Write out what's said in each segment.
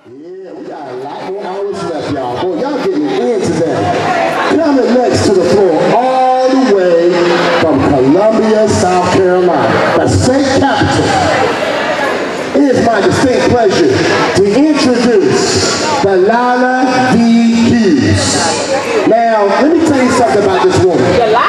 Yeah, we got a lot more hours left, y'all. Boy, y'all getting in today. Coming next to the floor, all the way from Columbia, South Carolina, the state capital. It is my distinct pleasure to introduce the Lala D. Hughes. Now, let me tell you something about this woman.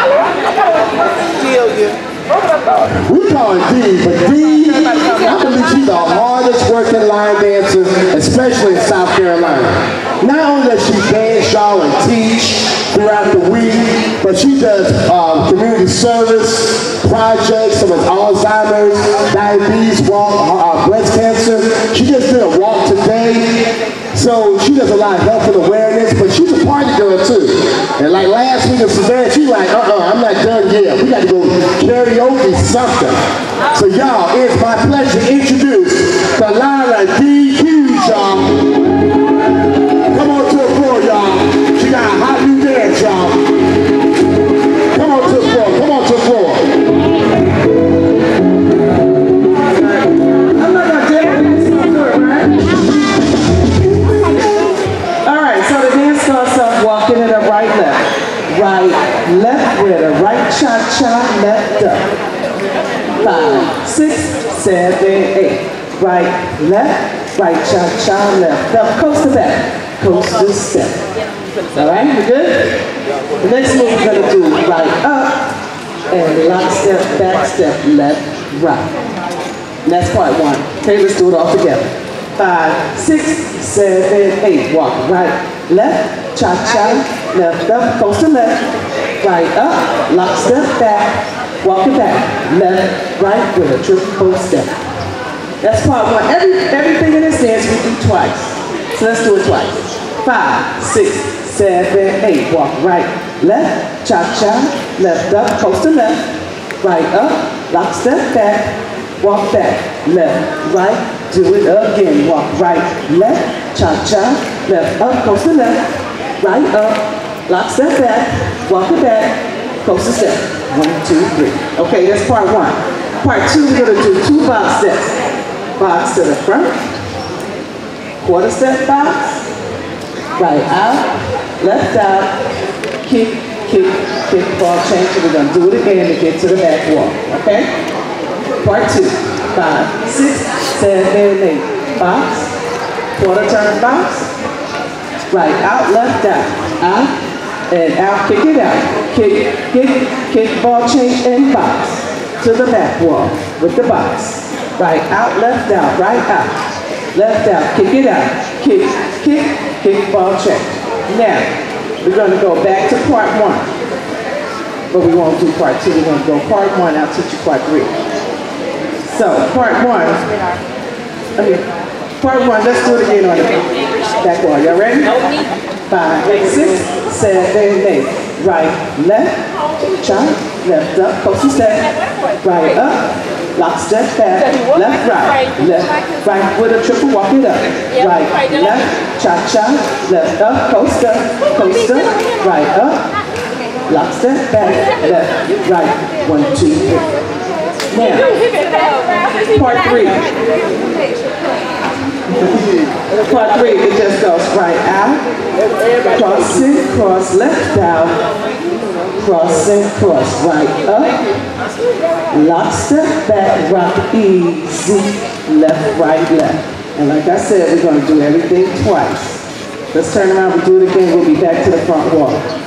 We call her D, but D, I believe she's the hardest working line dancer, especially in South Carolina. Not only does she dance, y'all, and teach throughout the week, but she does community service projects, some of Alzheimer's, diabetes, walk, breast cancer. She just did a walk today. So she does a lot of health and awareness, but she's a party girl too. And like last week in Savannah, she's like, I'm not done yet. We got to go karaoke something. So y'all, it's my pleasure to introduce the Lala D. Hughes, y'all. Come on to the floor, y'all. She got a hot new dance, y'all. Come on to the floor, come on to the floor. I'm not going to dance, it's not good, right? Starts off walking in a right left with a right cha-cha, left up. 5, 6, 7, 8. Right, left, right cha-cha, left up. Coast to back, coast to step. All right, we good? The next move we're going to do right up and lock step, back step, left, right. And that's part 1. Okay, let's do it all together. 5, 6, 7, 8. Walk right. Left, cha-cha, left up, coast to left, right up, lock step back, walk it back, left, right with a triple step. That's part 1. Everything in this dance we do twice. So let's do it twice. 5, 6, 7, 8. Walk right, left, cha-cha, left up, coast to left, right up, lock step back, walk back, left, right, do it again. Walk right, left, cha-cha, left up, coast to left, right up, lock step back, walk it back, coast to step. 1, 2, 3. Okay, that's part 1. Part 2, we're going to do 2 box steps. Box to the front, quarter step box, right out, left out, kick, kick, ball change. We're going to do it again to get to the back wall. Okay? Part 2. 5, 6, 7, 8. Box, quarter turn box, right out, left out, and out, kick it out. Kick, ball change, and box. To the back wall with the box. Right out, left out, right out, left out, kick it out. Kick, ball change. Now, we're going to go back to part 1. But we won't do part 2, we're going to go part 1, I'll teach you part 3. So, part 1, let's do it again on the back wall. Y'all ready? 5, 6, 7, 8. Right, left, cha, left up, coast to step, right up, lock step back, left, right with a triple, walk it up. Right, left, cha, cha, left up, coast up, right up, lock step back, left, right, 1, 2, 3. Now, part 3. Part 3, it just goes right out, cross in, cross left out, cross in, cross right up, lock step back, rock easy, left, right, left. And like I said, we're going to do everything twice. Let's turn around and do it again. We'll be back to the front wall.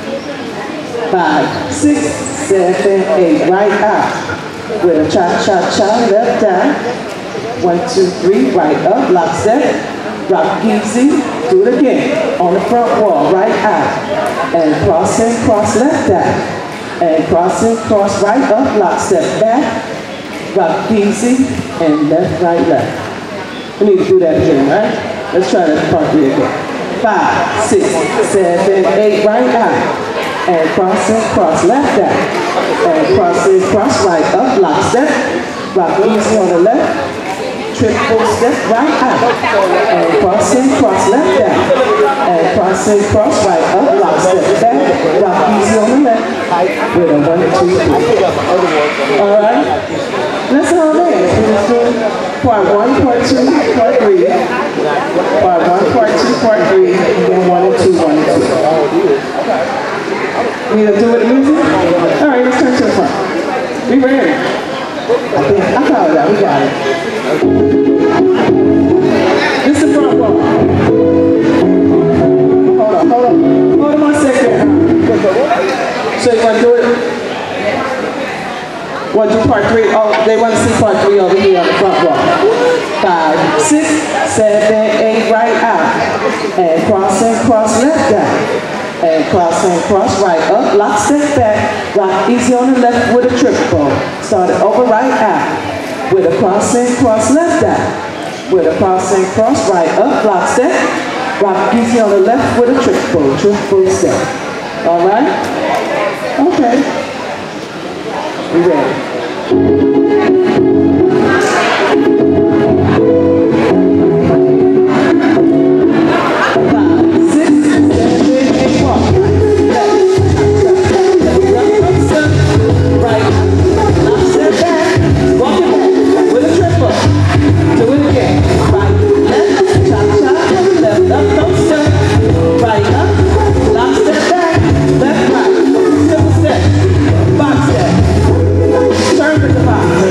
5, 6, 7, 8, right out. With a cha-cha-cha, left down, 1, 2, 3, right up, lock step, rock easy, do it again, on the front wall, right out, and cross in, cross left down, and cross in, cross right up, lock step back, rock easy, and left, right, left. We need to do that again, right? Let's try that part 3 again. 5, 6, 7, 8, right out. And cross in, cross left down. And cross in, cross right up, lock step. Rock easy on the left. Triple step right out. And cross in, cross left down. And cross in, cross right up, lock step back. Rock easy on the left. With a 1, 2, 3. All right? Let's hold it. let's do part 1, part 2, part 3. Part 1, part 2, part 3, and then 1 and 2, 1 and 2. Need to do with the music? All right, let's turn to the front. We ready? I call it out, we got it. This is the front wall. Hold on 1 second. So you want to do it? Want to do part 3? Oh, they want to see part 3 over here on the front wall. 5, 6, 7, 8, right out. And cross left down. And cross right up, lock, step back, rock easy on the left with a triple. Start it over, right out. With a cross left down. With a cross right up, lock, step. Rock easy on the left with a triple step. All right? Okay. We ready? 5, 6, 7, 8, walk. Right. Lock, step back. Walk it back with a triple. Do it again. Right, left, chop, left up, coaster. Right up, lock, step back, left, right. Simple step, box step. Turn with the box.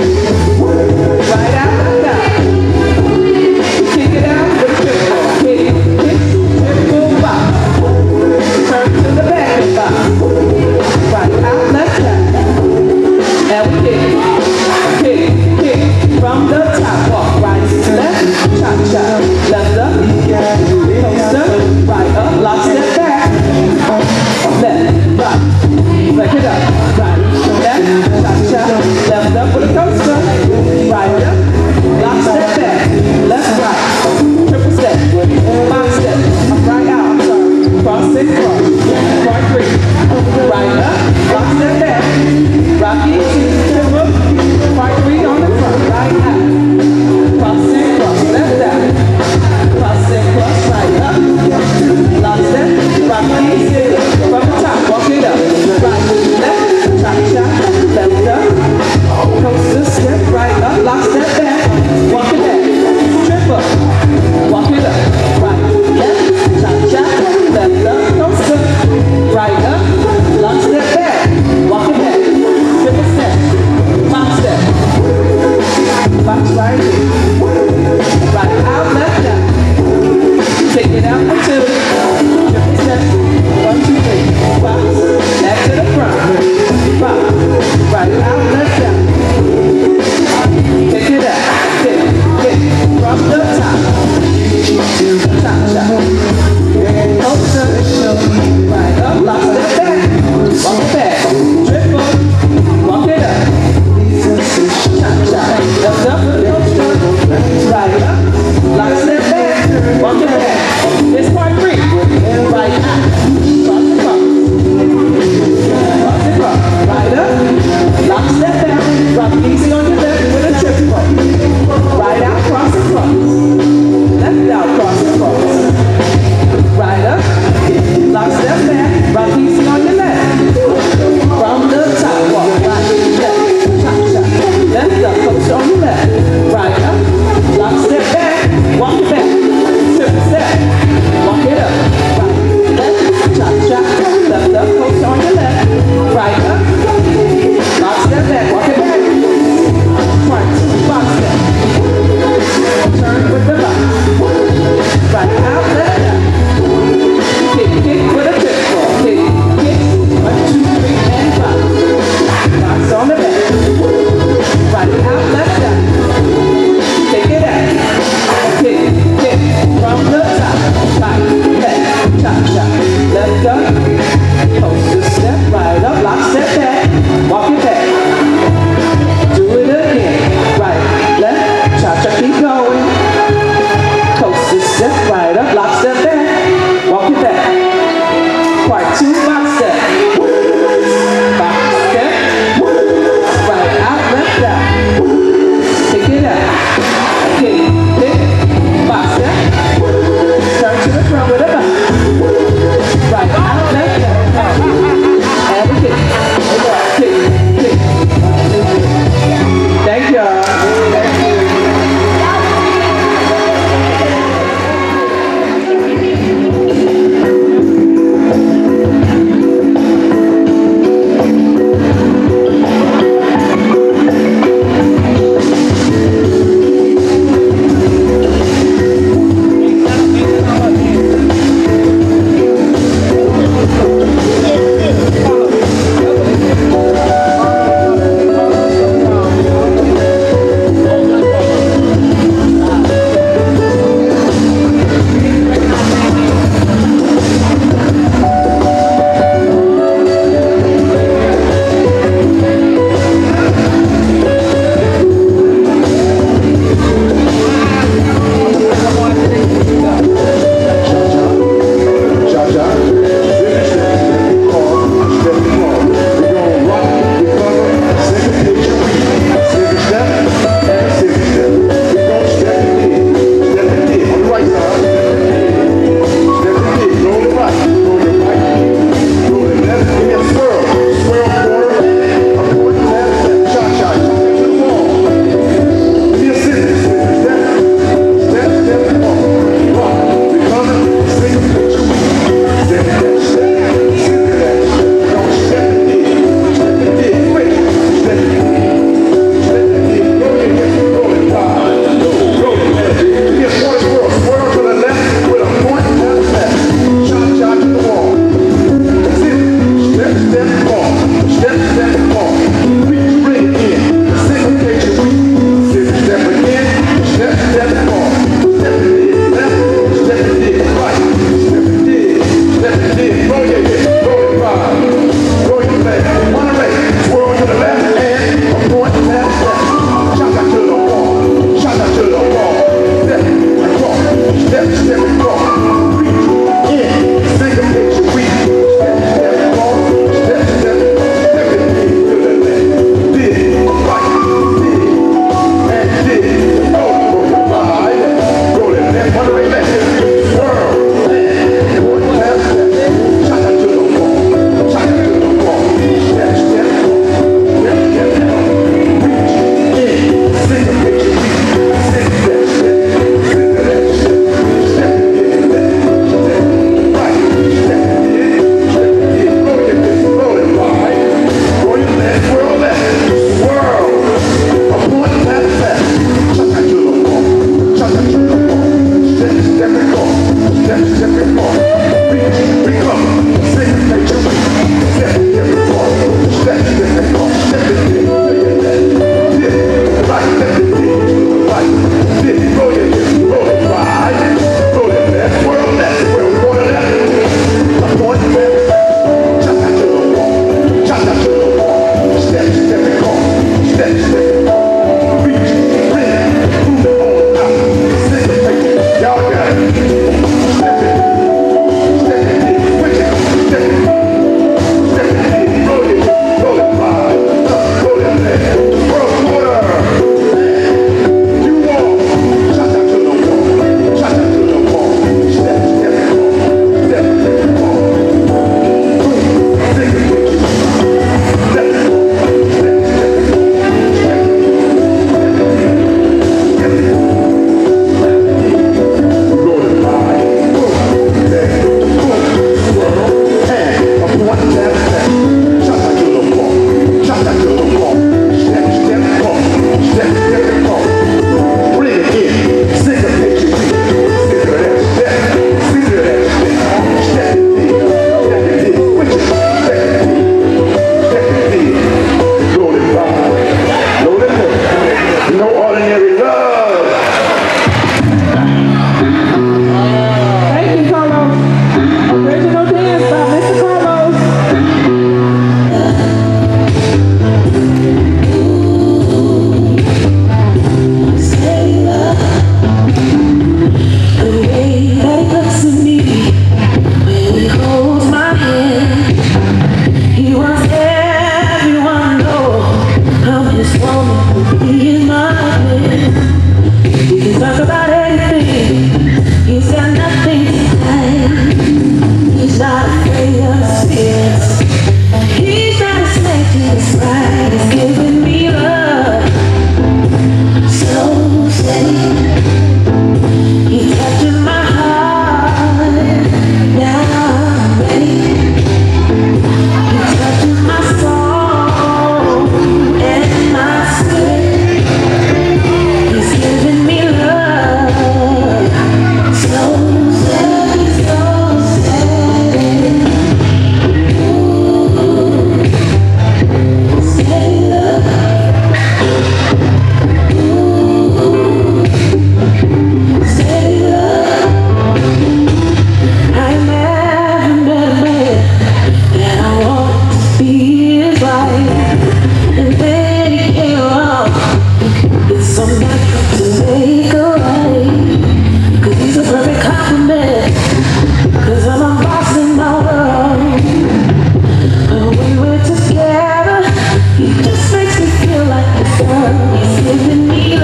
He's giving me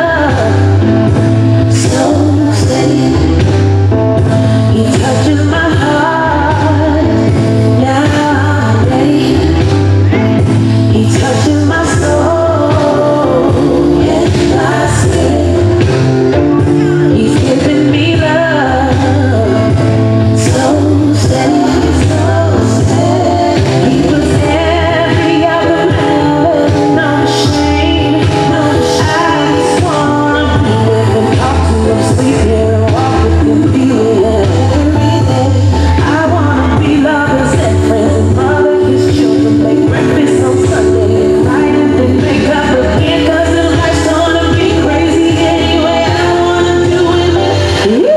love, so steady. He touches my heart, now I'm ready. He touches my soul and my spirit. He's giving me love, so steady, so steady. He puts every other man, no shame, no shame. I just wanna be with him, talk to him, sleep here, walk with him, be with him every day. I wanna be lovers and friends and mother his children, make breakfast on Sunday and night and then make up again, 'cause the life's gonna be crazy anyway. I wanna do it with you.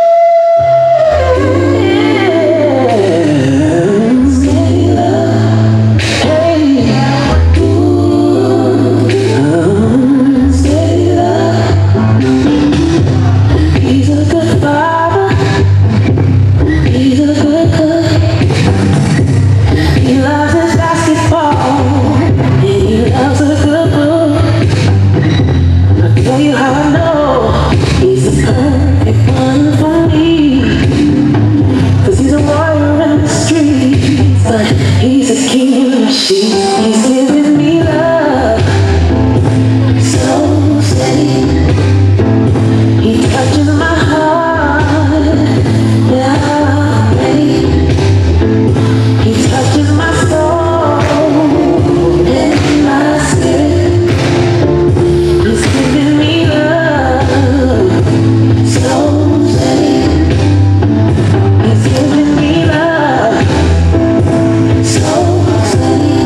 Steady love, hey, steady love. He's a good father, he's a good cook. He loves his basketball, and he loves a good book. I'll tell you how I know he's the perfect one for me. 'Cause he's a warrior in the streets, but he's a king in the sheets. He's giving me love, so steady. He touches my heart, now I'm ready. He touches my soul and my spirit. He's giving me love, so steady. He's giving me love, so steady.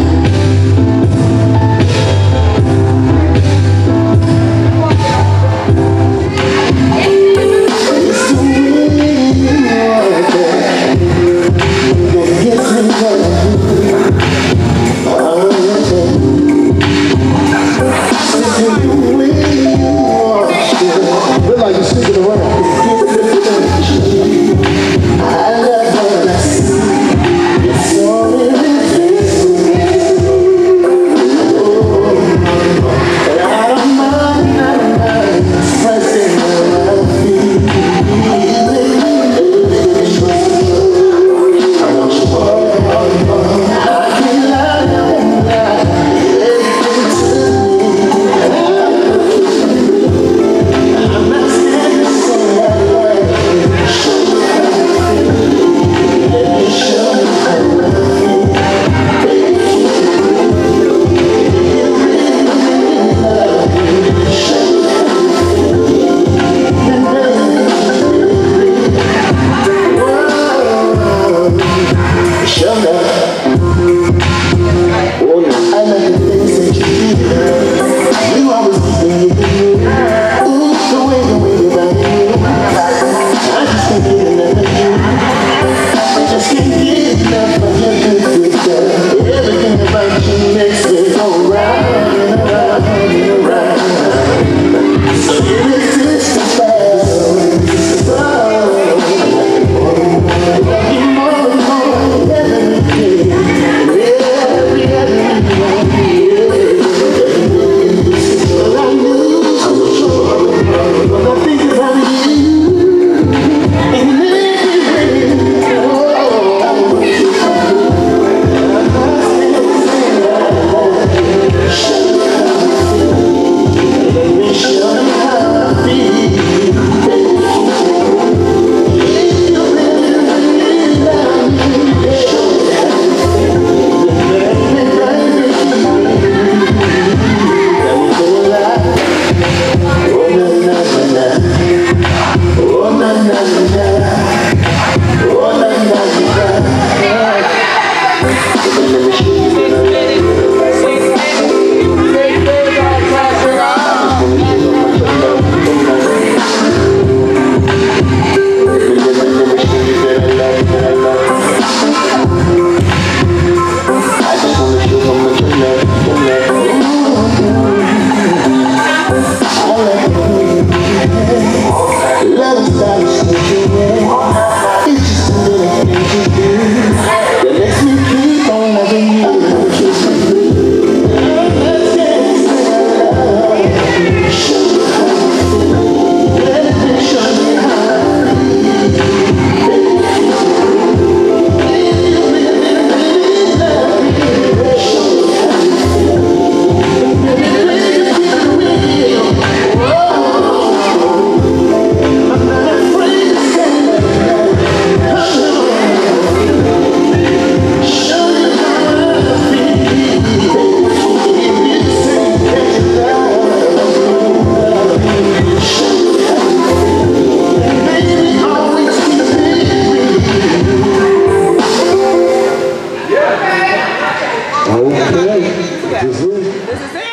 Look like you're sleeping around. 78. Just who? This is it.